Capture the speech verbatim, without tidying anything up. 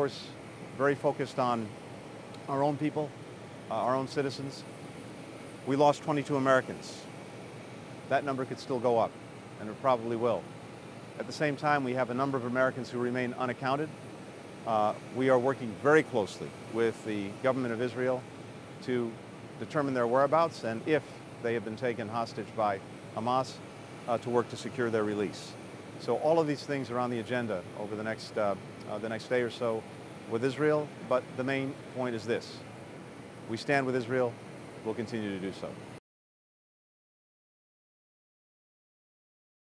course, very focused on our own people, uh, our own citizens. We lost twenty-two Americans. That number could still go up, and it probably will. At the same time, we have a number of Americans who remain unaccounted. Uh, we are working very closely with the government of Israel to determine their whereabouts, and if they have been taken hostage by Hamas, uh, to work to secure their release. So all of these things are on the agenda over the next, uh, uh, the next day or so with Israel, but the main point is this: we stand with Israel, we'll continue to do so.